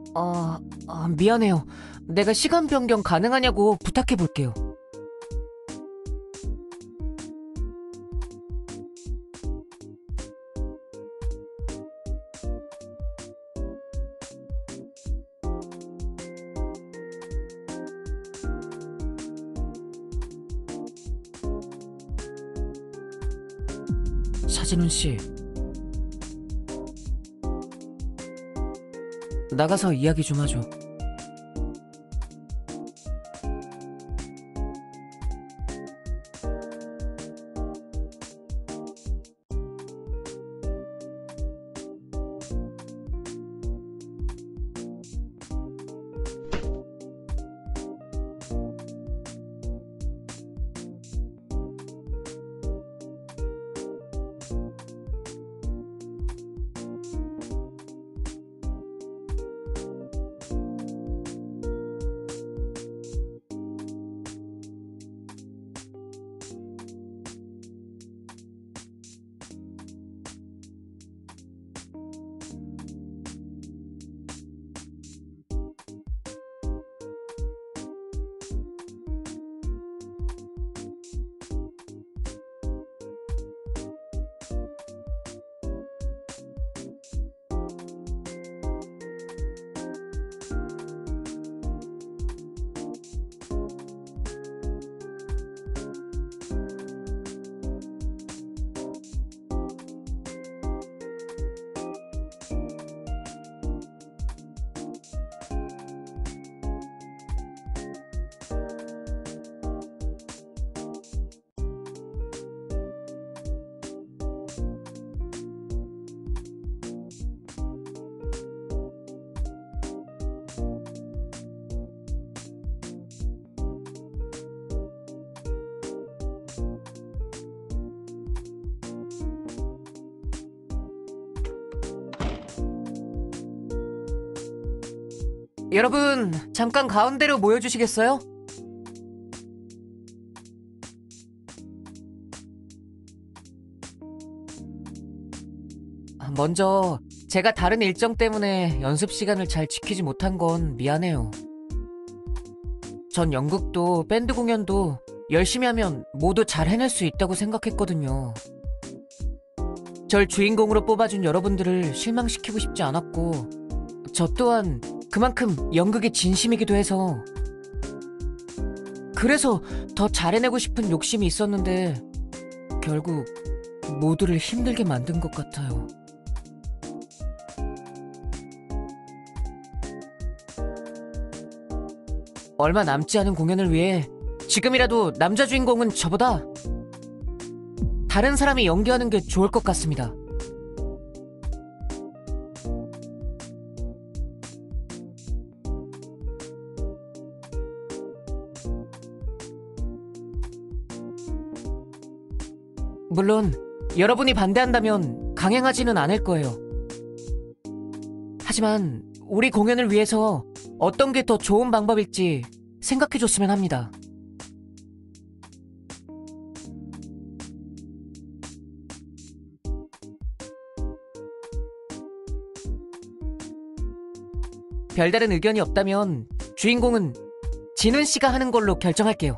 미안해요. 내가 시간 변경 가능하냐고 부탁해 볼게요. 차진훈 씨, 나가서 이야기 좀 하죠. 여러분, 잠깐 가운데로 모여주시겠어요? 먼저 제가 다른 일정 때문에 연습 시간을 잘 지키지 못한 건 미안해요. 전 연극도 밴드 공연도 열심히 하면 모두 잘 해낼 수 있다고 생각했거든요. 절 주인공으로 뽑아준 여러분들을 실망시키고 싶지 않았고, 저 또한 그만큼 연극에 진심이기도 해서, 그래서 더 잘해내고 싶은 욕심이 있었는데 결국 모두를 힘들게 만든 것 같아요. 얼마 남지 않은 공연을 위해 지금이라도 남자 주인공은 저보다 다른 사람이 연기하는 게 좋을 것 같습니다. 물론 여러분이 반대한다면 강행하지는 않을 거예요. 하지만 우리 공연을 위해서 어떤 게 더 좋은 방법일지 생각해줬으면 합니다. 별다른 의견이 없다면 주인공은 진훈 씨가 하는 걸로 결정할게요.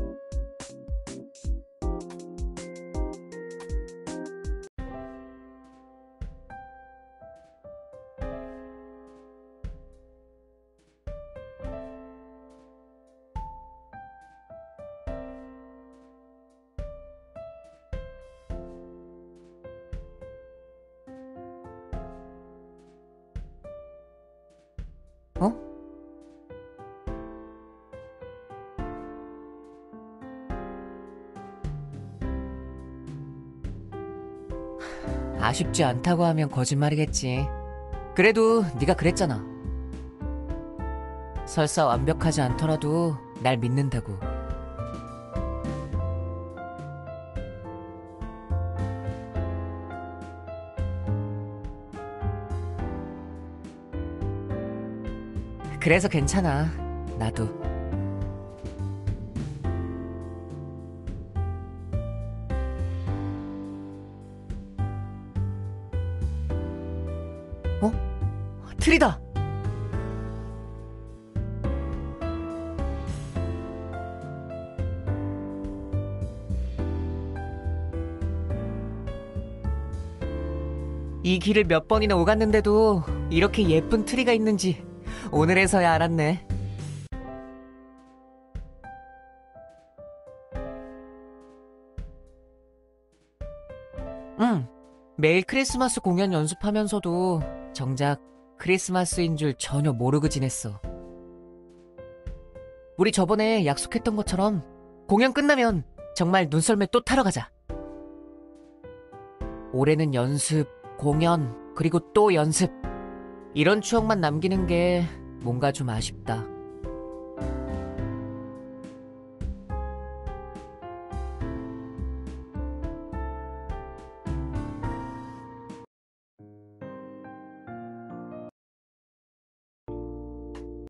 어? 아쉽지 않다고 하면 거짓말이겠지. 그래도 네가 그랬잖아. 설사 완벽하지 않더라도 날 믿는다고. 그래서 괜찮아. 나도. 어? 틀이다! 이 길을 몇 번이나 오갔는데도 이렇게 예쁜 트리가 있는지 오늘에서야 알았네. 응, 매일 크리스마스 공연 연습하면서도 정작 크리스마스인 줄 전혀 모르고 지냈어. 우리 저번에 약속했던 것처럼 공연 끝나면 정말 눈썰매 또 타러 가자. 올해는 연습, 공연, 그리고 또 연습. 이런 추억만 남기는 게 뭔가 좀 아쉽다.